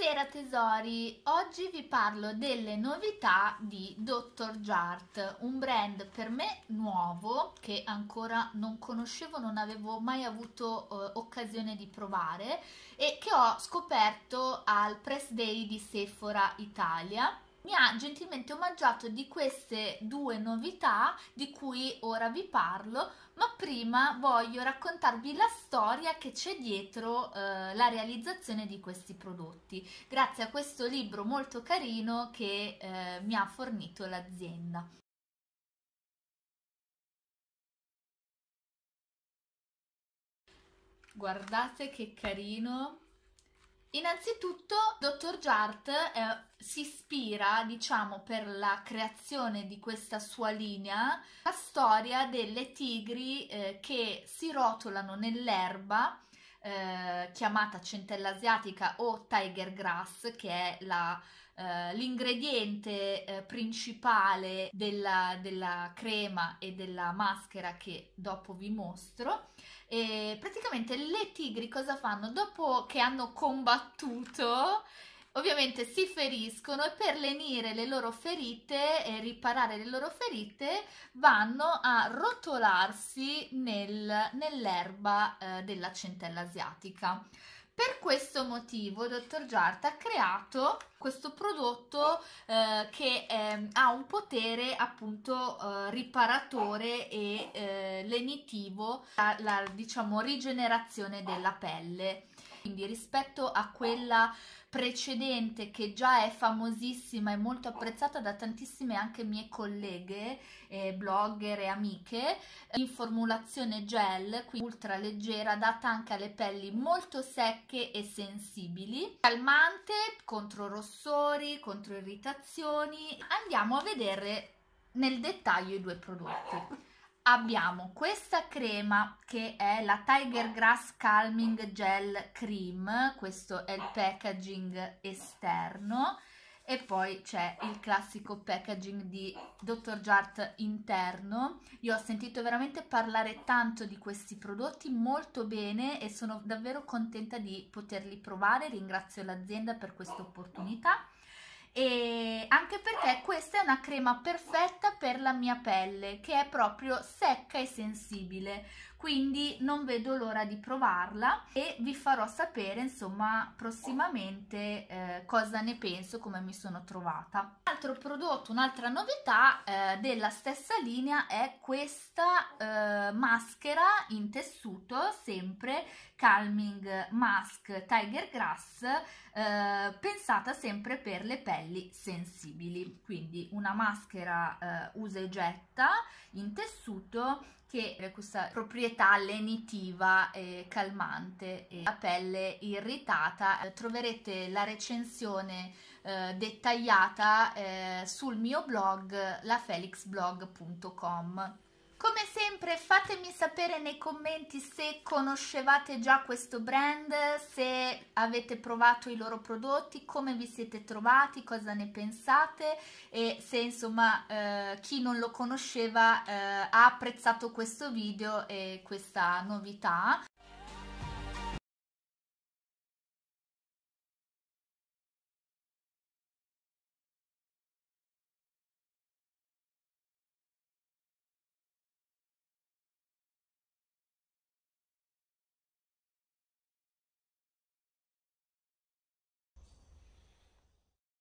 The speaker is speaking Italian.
Buonasera tesori, oggi vi parlo delle novità di Dr. Jart, un brand per me nuovo che ancora non conoscevo, non avevo mai avuto occasione di provare e che ho scoperto al Press Day di Sephora Italia. Mi ha gentilmente omaggiato di queste due novità di cui ora vi parlo, ma prima voglio raccontarvi la storia che c'è dietro la realizzazione di questi prodotti, grazie a questo libro molto carino che mi ha fornito l'azienda. Guardate che carino! Innanzitutto, Dr. Jart si ispira, diciamo, per la creazione di questa sua linea, la storia delle tigri che si rotolano nell'erba, chiamata centella asiatica o tiger grass, che è l'ingrediente principale della crema e della maschera che dopo vi mostro. E praticamente le tigri cosa fanno? Dopo che hanno combattuto, ovviamente si feriscono e per lenire le loro ferite e riparare le loro ferite vanno a rotolarsi nell'erba della centella asiatica. Per questo motivo Dr. Jart ha creato questo prodotto che ha un potere appunto riparatore e lenitivo, diciamo rigenerazione della pelle. Quindi rispetto a quella precedente che già è famosissima e molto apprezzata da tantissime anche mie colleghe, blogger e amiche, in formulazione gel, quindi ultra leggera, adatta anche alle pelli molto secche e sensibili, calmante contro rossori, contro irritazioni. Andiamo a vedere nel dettaglio i due prodotti. Abbiamo questa crema che è la Tiger Grass Calming Gel Cream, questo è il packaging esterno, e poi c'è il classico packaging di Dr. Jart interno. Io ho sentito veramente parlare tanto di questi prodotti, molto bene, e sono davvero contenta di poterli provare. Ringrazio l'azienda per questa opportunità. E anche perché questa è una crema perfetta per la mia pelle, che è proprio secca e sensibile, quindi non vedo l'ora di provarla e vi farò sapere insomma prossimamente cosa ne penso, come mi sono trovata. Un altro prodotto, un'altra novità della stessa linea è questa maschera in tessuto, sempre Calming Mask Tiger Grass, pensata sempre per le pelli sensibili, quindi una maschera usa e getta in tessuto che ha questa proprietà lenitiva e calmante e la pelle irritata. Troverete la recensione dettagliata sul mio blog lafelixblog.com. Come sempre fatemi sapere nei commenti se conoscevate già questo brand, se avete provato i loro prodotti, come vi siete trovati, cosa ne pensate e se insomma chi non lo conosceva ha apprezzato questo video e questa novità.